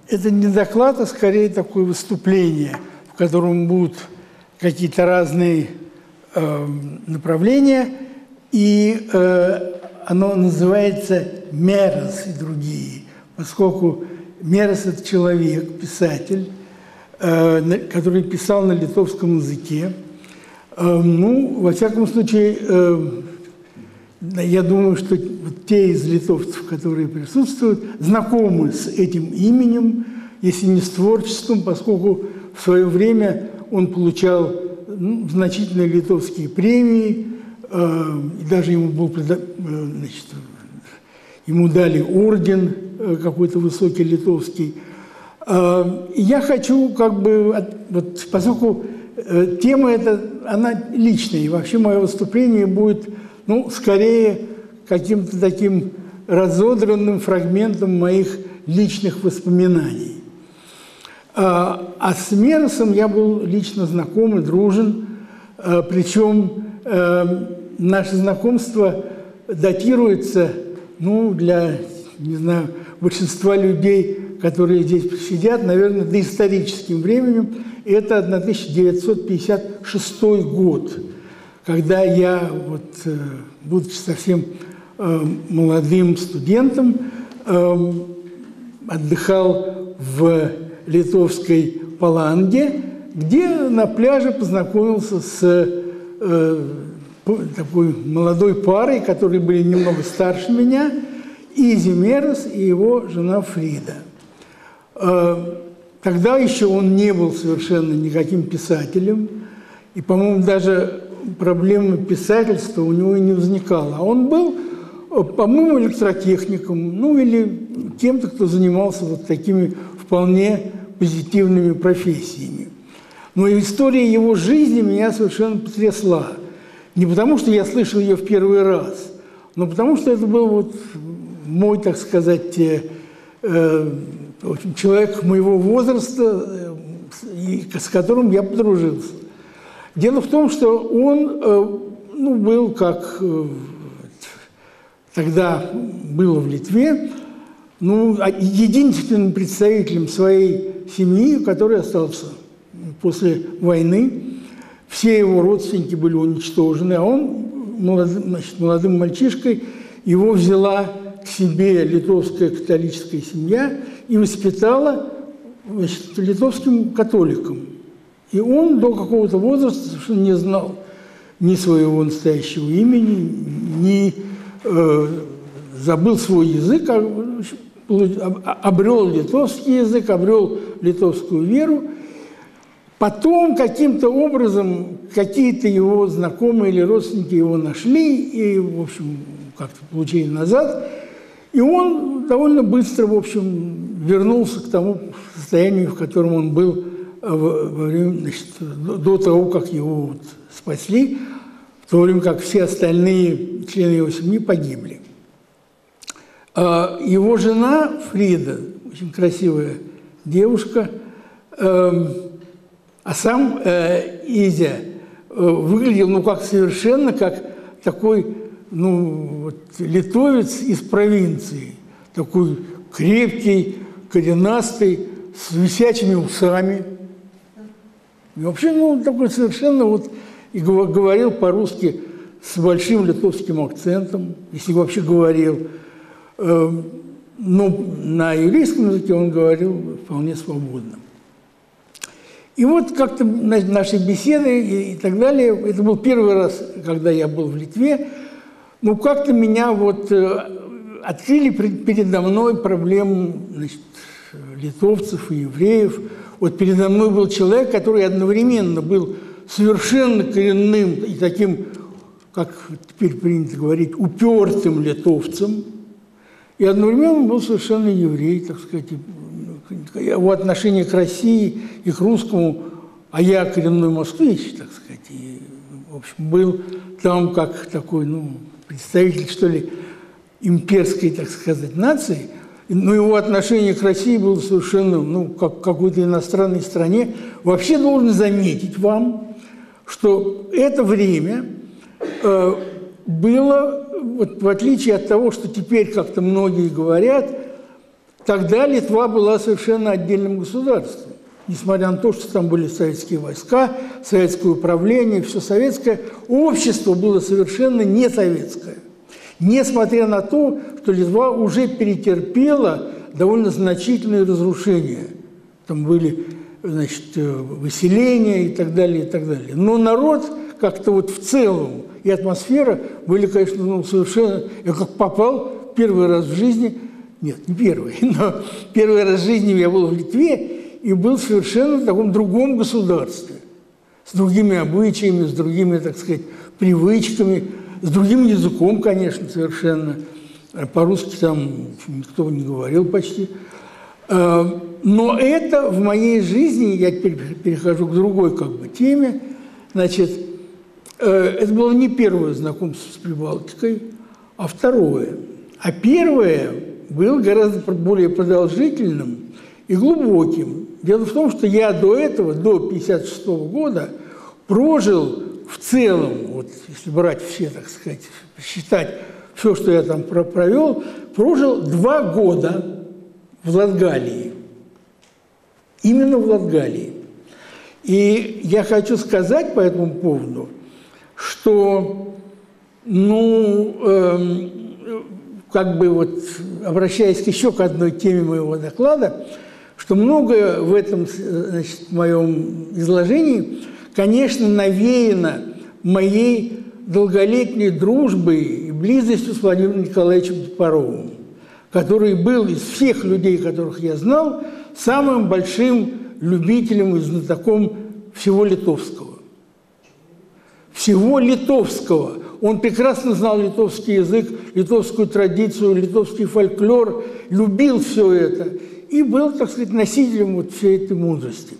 Это не доклад, а скорее такое выступление, в котором будут какие-то разные направления, и оно называется «Мерес» и другие, поскольку Мерес – это человек, писатель, который писал на литовском языке. Ну, во всяком случае, я думаю, что вот те из литовцев, которые присутствуют, знакомы с этим именем, если не с творчеством, поскольку в свое время он получал значительные литовские премии, и даже ему дали орден какой-то высокий литовский. Я хочу вот, поскольку тема эта, она личная, и вообще мое выступление будет, ну, скорее каким-то таким разодранным фрагментом моих личных воспоминаний. А с Мересом я был лично знаком и дружен, причем наше знакомство датируется, ну, для, не знаю, большинства людей, которые здесь сидят, наверное, доисторическим временем. Это 1956 год, когда я, вот, будучи совсем молодым студентом, отдыхал в литовской Паланге, где на пляже познакомился с такой молодой парой, которые были немного старше меня, Изи Мерес и его жена Фрида. Тогда еще он не был совершенно никаким писателем, и, по-моему, даже проблемы писательства у него и не возникало. А он был, по-моему, электротехником, ну или кем-то, кто занимался вот такими вполне позитивными профессиями. Но история его жизни меня совершенно потрясла. Не потому, что я слышал ее в первый раз, но потому, что это был вот мой, так сказать, в общем, человек моего возраста, с которым я подружился. Дело в том, что он, ну, был, как тогда было в Литве, ну, единственным представителем своей семьи, который остался после войны. Все его родственники были уничтожены, а он, молодым мальчишкой, его взяла к себе литовская католическая семья и воспитала, значит, литовским католиком. И он до какого-то возраста совершенно не знал ни своего настоящего имени, ни забыл свой язык, обрел литовский язык, обрел литовскую веру. Потом каким-то образом какие-то его знакомые или родственники его нашли и, в общем, как-то получили назад. И он довольно быстро, в общем, вернулся к тому состоянию, в котором он был во время, значит, до того, как его вот спасли, в то время как все остальные члены его семьи погибли. Его жена Фрида, очень красивая девушка, а сам Изя выглядел, ну, как совершенно как такой, ну, вот, литовец из провинции, такой крепкий, коренастый, с висячими усами. И вообще, ну, такой совершенно вот, и говорил по-русски с большим литовским акцентом, если вообще говорил. Но на еврейском языке он говорил вполне свободно. И вот как-то наши беседы и так далее, это был первый раз, когда я был в Литве, ну, как-то меня вот открыли передо мной проблему, значит, литовцев и евреев. Вот передо мной был человек, который одновременно был совершенно коренным и таким, как теперь принято говорить, упертым литовцем, и одновременно был совершенно еврей, так сказать, его отношение к России и к русскому, а я коренной москвич, так сказать, и, в общем, был там как такой, ну, представитель, что ли, имперской, так сказать, нации, но его отношение к России было совершенно, ну, как к какой-то иностранной стране. Вообще должен заметить вам, что это время было, вот, в отличие от того, что теперь как-то многие говорят, тогда Литва была совершенно отдельным государством. Несмотря на то, что там были советские войска, советское управление, все советское, общество было совершенно не советское. Несмотря на то, что Литва уже перетерпела довольно значительные разрушения. Там были, значит, выселения и так далее, и так далее. Но народ как-то вот в целом и атмосфера были, конечно, ну, совершенно... Я как попал первый раз в жизни... Нет, не первый, но первый раз в жизни я был в Литве и был совершенно в таком другом государстве. С другими обычаями, с другими, так сказать, привычками, с другим языком, конечно, совершенно. По-русски там никто не говорил почти. Но это в моей жизни, я теперь перехожу к другой как бы теме, значит, это было не первое знакомство с Прибалтикой, а второе. А первое было гораздо более продолжительным и глубоким. Дело в том, что я до этого, до 1956 года, прожил в целом, вот если брать все, так сказать, считать все, что я там провел, прожил 2 года в Латгалии. Именно в Латгалии. И я хочу сказать по этому поводу, что, ну, как бы вот, обращаясь еще к одной теме моего доклада, что многое в этом, значит, моем изложении, конечно, навеяно моей долголетней дружбой и близостью с Владимиром Николаевичем Топоровым, который был из всех людей, которых я знал, самым большим любителем и знатоком всего литовского. Всего литовского. Он прекрасно знал литовский язык, литовскую традицию, литовский фольклор, любил все это и был, так сказать, носителем вот всей этой мудрости.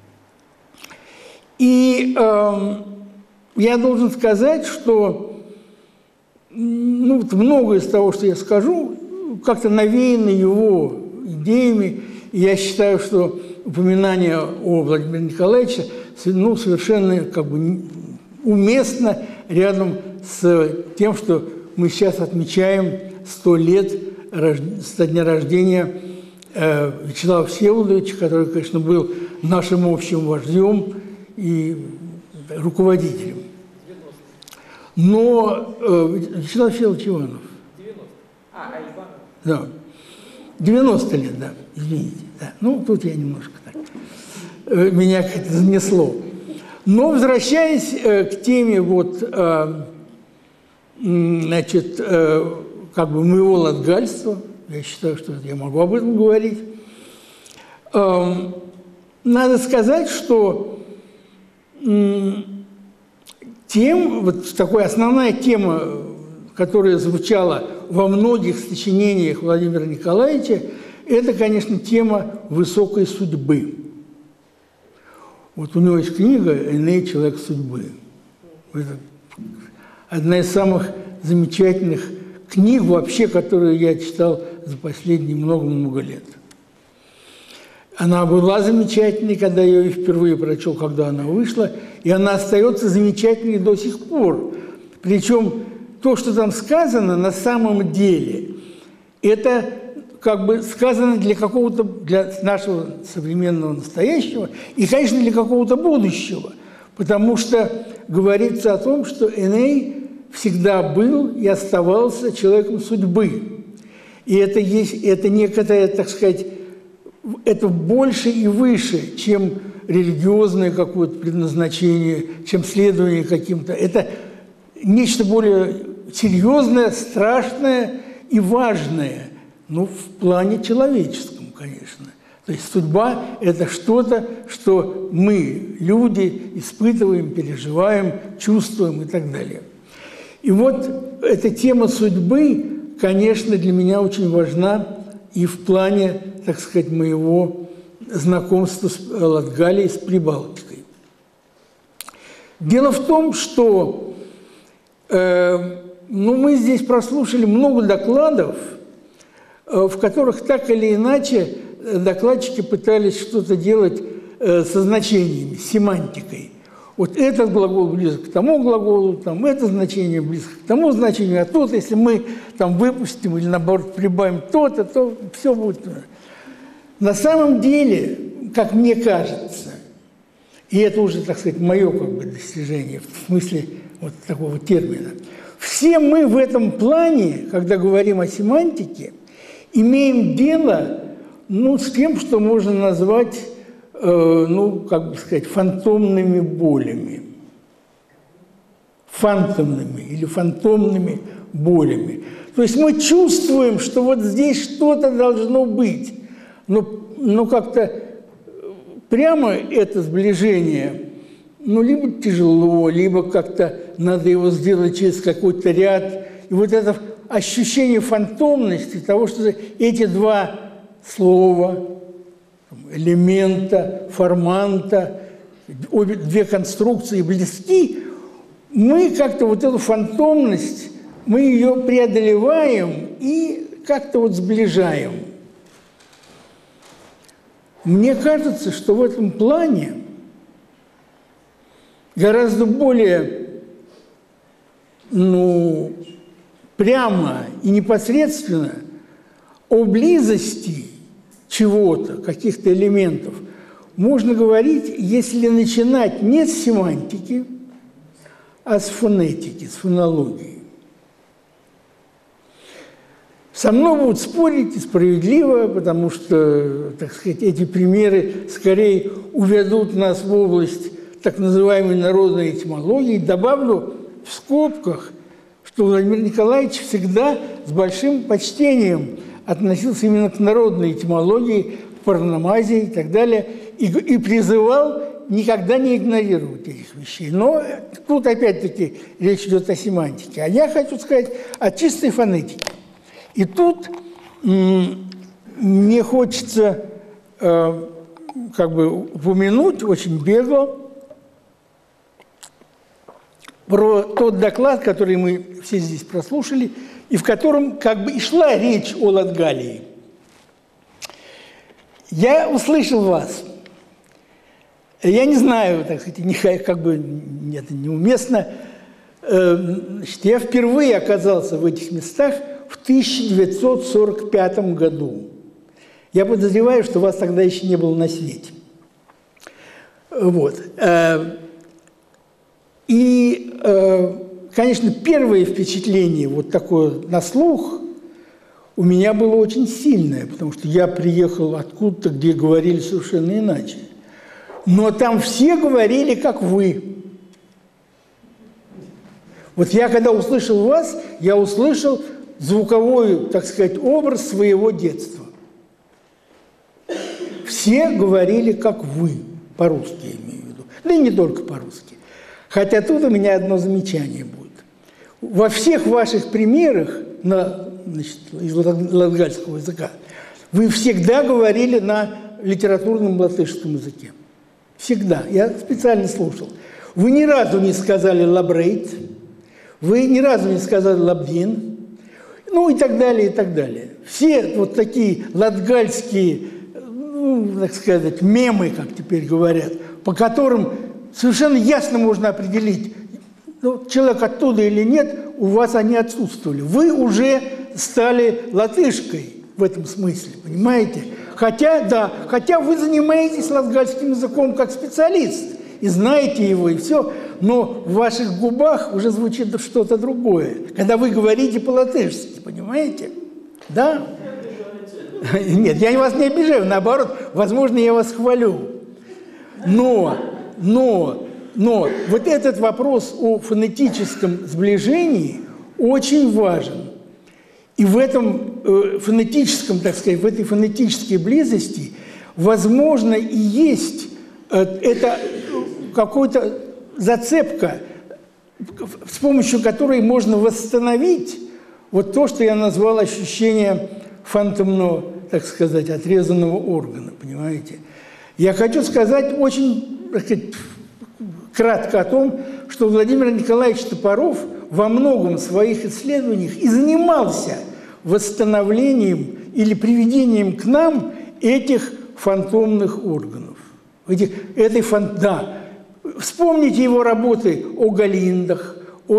И я должен сказать, что ну, вот многое из того, что я скажу, как-то навеяно его идеями. И я считаю, что упоминание о Владимире Николаевиче ну, совершенно как бы уместно рядом с тем, что мы сейчас отмечаем 100 лет со дня рождения Вячеслава Всеволодовича, который, конечно, был нашим общим вождем и руководителем. Но Вячеслав Всеволодович Иванов. 90. Иванов. Да. 90 лет, да, извините. Да. Ну, тут я немножко так, меня как-то занесло. Но, возвращаясь к теме вот, значит, как бы моего латгальства, я считаю, что я могу об этом говорить, надо сказать, что вот такая основная тема, которая звучала во многих сочинениях Владимира Николаевича, это, конечно, тема высокой судьбы. Вот у него есть книга «Эней. Человек судьбы». Это одна из самых замечательных книг вообще, которую я читал за последние много-много лет. Она была замечательной, когда я ее впервые прочел, когда она вышла, и она остается замечательной до сих пор. Причем то, что там сказано, на самом деле, это как бы сказано для какого-то, для нашего современного настоящего и, конечно, для какого-то будущего. Потому что говорится о том, что Эней всегда был и оставался человеком судьбы. И это есть, это некое, так сказать, это больше и выше, чем религиозное какое-то предназначение, чем следование каким-то. Это нечто более серьезное, страшное и важное, ну, в плане человеческом, конечно. То есть судьба – это что-то, что мы, люди, испытываем, переживаем, чувствуем и так далее. И вот эта тема судьбы, конечно, для меня очень важна и в плане, так сказать, моего знакомства с Латгалией, с Прибалтикой. Дело в том, что ну, мы здесь прослушали много докладов, в которых так или иначе докладчики пытались что-то делать со значениями, с семантикой. Вот этот глагол близок к тому глаголу, там это значение близко к тому значению, а тут, если мы там выпустим или, наоборот, прибавим то-то, то все будет. На самом деле, как мне кажется, и это уже, так сказать, мое как бы достижение в смысле вот такого термина, все мы в этом плане, когда говорим о семантике, имеем дело, ну, с тем, что можно назвать, ну, как бы сказать, фантомными болями. Фантомными или фантомными болями. То есть мы чувствуем, что вот здесь что-то должно быть, но как-то прямо это сближение, ну, либо тяжело, либо как-то надо его сделать через какой-то ряд. И вот это ощущение фантомности, того, что эти два слова, элемента, форманта, две конструкции близки, мы как-то вот эту фантомность, мы ее преодолеваем и как-то вот сближаем. Мне кажется, что в этом плане гораздо более, ну, прямо и непосредственно о близости чего-то, каких-то элементов, можно говорить, если начинать не с семантики, а с фонетики, с фонологии. Со мной будут спорить и справедливо, потому что, так сказать, эти примеры скорее уведут нас в область так называемой народной этимологии. Добавлю в скобках, что Владимир Николаевич всегда с большим почтением относился именно к народной этимологии, к парономазии и так далее, и призывал никогда не игнорировать этих вещей. Но тут опять-таки речь идет о семантике. А я хочу сказать о чистой фонетике. И тут мне хочется как бы упомянуть очень бегло про тот доклад, который мы все здесь прослушали, и в котором как бы и шла речь о Латгалии. Я услышал вас. Я не знаю, так сказать, как бы это неуместно. Значит, я впервые оказался в этих местах в 1945 году. Я подозреваю, что вас тогда еще не было на свете. Вот. И, конечно, первое впечатление, вот такое на слух, у меня было очень сильное, потому что я приехал откуда-то, где говорили совершенно иначе. Но там все говорили, как вы. Вот я, когда услышал вас, я услышал звуковой, так сказать, образ своего детства. Все говорили, как вы, по-русски я имею в виду. Да и не только по-русски. Хотя тут у меня одно замечание будет. Во всех ваших примерах значит, из латгальского языка вы всегда говорили на литературном латышском языке. Всегда. Я специально слушал. Вы ни разу не сказали «лабрейт», вы ни разу не сказали «лабдин», ну и так далее, и так далее. Все вот такие латгальские, ну, так сказать, мемы, как теперь говорят, по которым совершенно ясно можно определить, ну, человек оттуда или нет, у вас они отсутствовали. Вы уже стали латышкой в этом смысле, понимаете? Хотя вы занимаетесь латгальским языком как специалист, и знаете его, и все, но в ваших губах уже звучит что-то другое, когда вы говорите по-латышски, понимаете? Да? Нет, я вас не обижаю, наоборот, возможно, я вас хвалю. Но вот этот вопрос о фонетическом сближении очень важен. И в этом фонетическом, так сказать, в этой фонетической близости, возможно, и есть это какая-то зацепка, с помощью которой можно восстановить вот то, что я назвал ощущение фантомного, так сказать, отрезанного органа, понимаете? Я хочу сказать очень, так сказать, кратко о том, что Владимир Николаевич Топоров во многом в своих исследованиях и занимался восстановлением или приведением к нам этих фантомных органов. Да. Вспомните его работы о Галиндах, о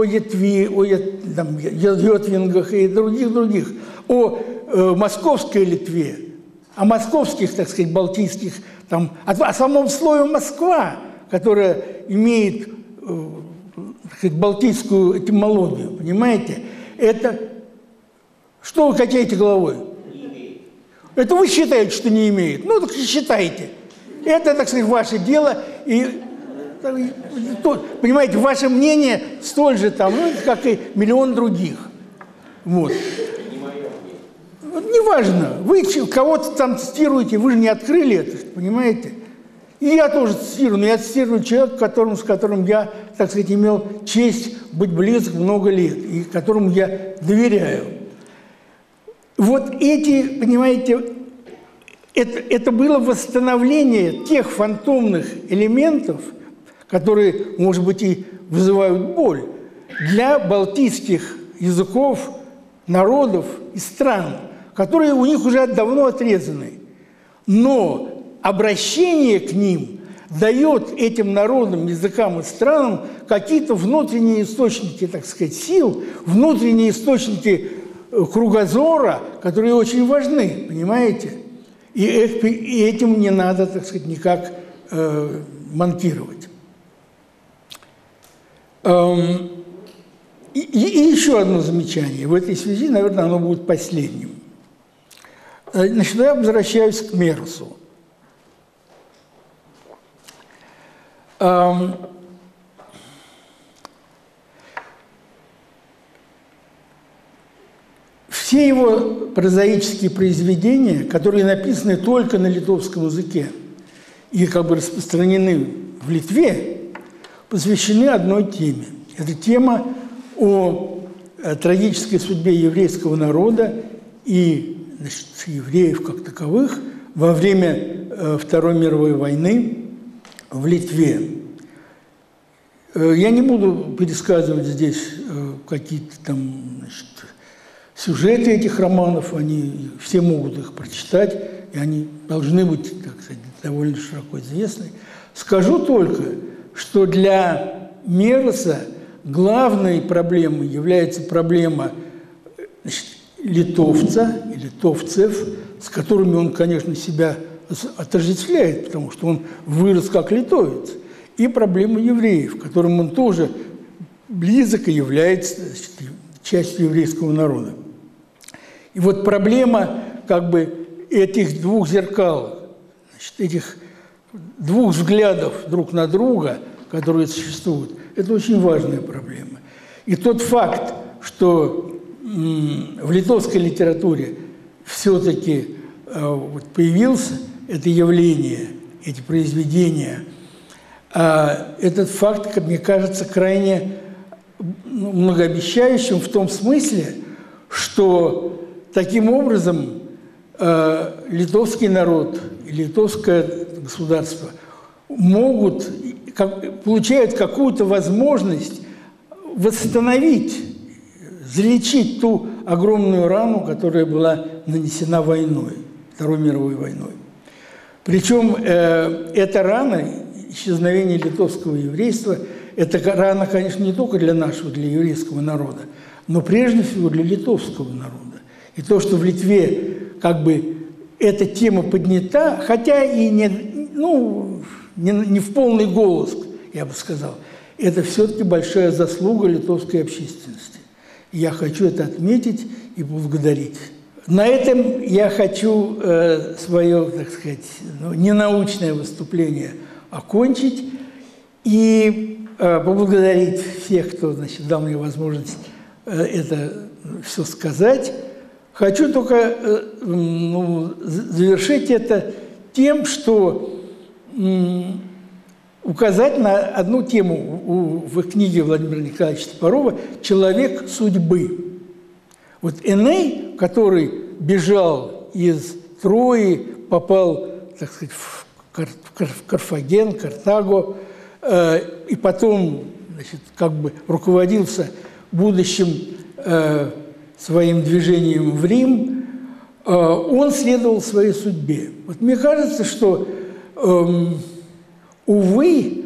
Йотвингах и других, о московской Литве, о московских, так сказать, балтийских, там, о самом слове «Москва», которое имеет, так сказать, балтийскую этимологию, понимаете? Это... Что вы качаете головой? Не имеет. Это вы считаете, что не имеет? Ну, так считайте. Это, так сказать, ваше дело. И, понимаете, ваше мнение столь же там, ну, как и миллион других. Вот. Вот неважно. Вы кого-то там цитируете, вы же не открыли это, понимаете? И я тоже цитирую, но я цитирую человека, с которым я, так сказать, имел честь быть близок много лет, и которому я доверяю. Вот эти, понимаете, это было восстановление тех фантомных элементов, которые, может быть, и вызывают боль, для балтийских языков, народов и стран, которые у них уже давно отрезаны. Но обращение к ним дает этим народам, языкам и странам какие-то внутренние источники, так сказать, сил, внутренние источники кругозора, которые очень важны, понимаете? И этим не надо, так сказать, никак манкировать. И еще одно замечание. В этой связи, наверное, оно будет последним. Значит, я возвращаюсь к Мерусу. Все его прозаические произведения, которые написаны только на литовском языке и как бы распространены в Литве, посвящены одной теме. Это тема о трагической судьбе еврейского народа и, значит, евреев как таковых во время Второй мировой войны в Литве. Я не буду пересказывать здесь какие-то там, значит, сюжеты этих романов, они все могут их прочитать, и они должны быть, так сказать, довольно широко известны. Скажу только, что для Меруса главной проблемой является проблема, значит, литовца и литовцев, с которыми он, конечно, себя отождествляет, потому что он вырос как литовец, и проблема евреев, которым он тоже близок и является, значит, частью еврейского народа. И вот проблема как бы этих двух зеркал, значит, этих двух взглядов друг на друга, которые существуют, это очень важная проблема. И тот факт, что в литовской литературе все-таки вот появилось это явление, эти произведения, этот факт, как мне кажется, крайне многообещающим в том смысле, что таким образом литовский народ и литовское государство получают какую-то возможность восстановить, залечить ту огромную рану, которая была нанесена войной, Второй мировой войной. Причем эта рана, исчезновение литовского еврейства, это рана, конечно, не только для нашего, для еврейского народа, но прежде всего для литовского народа. И то, что в Литве как бы эта тема поднята, хотя и не в полный голос, я бы сказал, это все-таки большая заслуга литовской общественности. И я хочу это отметить и поблагодарить. На этом я хочу свое, так сказать, ненаучное выступление окончить и поблагодарить всех, кто, значит, дал мне возможность это все сказать. Хочу только завершить это тем, что указать на одну тему в книге Владимира Николаевича Топорова «Человек судьбы». Вот Эней, который бежал из Трои, попал, так сказать, в Карфаген, Картаго, и потом, значит, как бы руководился будущим своим движением в Рим, он следовал своей судьбе. Вот мне кажется, что, увы,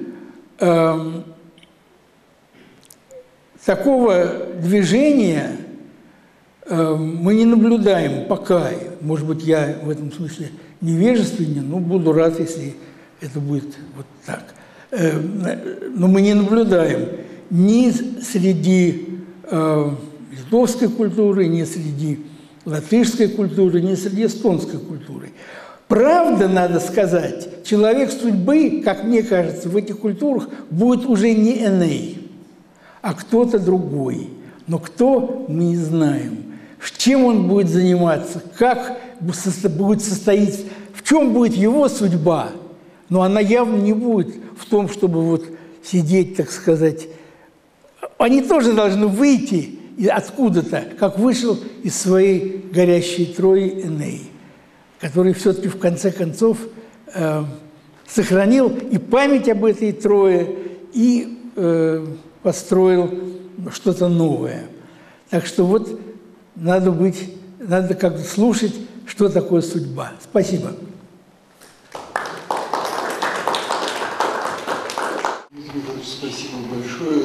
такого движения мы не наблюдаем пока, может быть, я в этом смысле невежественен, но буду рад, если это будет вот так. Но мы не наблюдаем ни среди литовской культуры, ни среди латышской культуры, ни среди эстонской культуры. Правда, надо сказать, человек судьбы, как мне кажется, в этих культурах будет уже не Эней, а кто-то другой. Но кто, мы не знаем. Чем он будет заниматься, как будет состоять, в чем будет его судьба. Но она явно не будет в том, чтобы вот сидеть, так сказать. Они тоже должны выйти откуда-то, как вышел из своей горящей Трои Эней, который все-таки в конце концов сохранил и память об этой Трое, и построил что-то новое. Так что вот надо как-то слушать, что такое судьба. Спасибо. Спасибо большое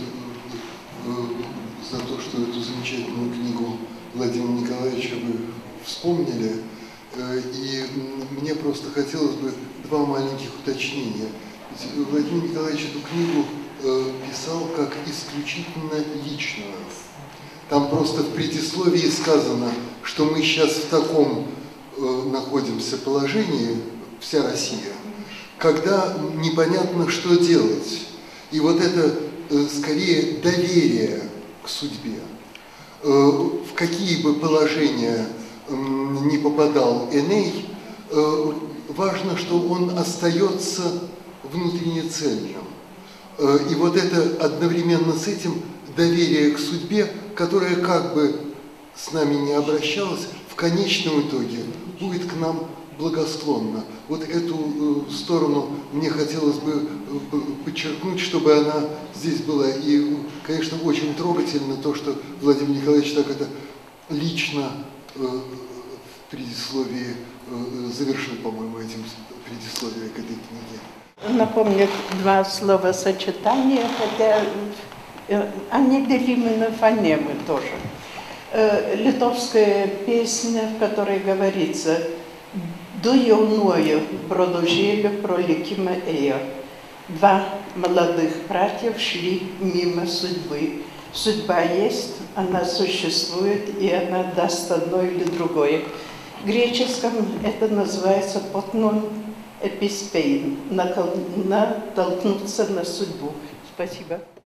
за то, что эту замечательную книгу Владимира Николаевича вы вспомнили. И мне просто хотелось бы два маленьких уточнения. Ведь Владимир Николаевич эту книгу писал как исключительно личную. Там просто в предисловии сказано, что мы сейчас в таком находимся положении, вся Россия, когда непонятно, что делать. И вот это скорее доверие к судьбе. В какие бы положения не попадал Эней, важно, что он остается внутренне цельным. И вот это одновременно с этим доверие к судьбе, которое как бы с нами не обращалось, в конечном итоге будет к нам благосклонна. Вот эту сторону мне хотелось бы подчеркнуть, чтобы она здесь была. И, конечно, очень трогательно то, что Владимир Николаевич так это лично в предисловии завершил, по-моему, этим предисловие к этой книге. Напомню два словосочетания, хотя они делимы на фонемы тоже. Литовская песня, в которой говорится «Du jaunuoju brodužėliu pro likimą ėjo». Два молодых братьев шли мимо судьбы. Судьба есть, она существует, и она даст одно или другое. В греческом это называется «потнон эписпейн», натолкнуться на судьбу. Спасибо.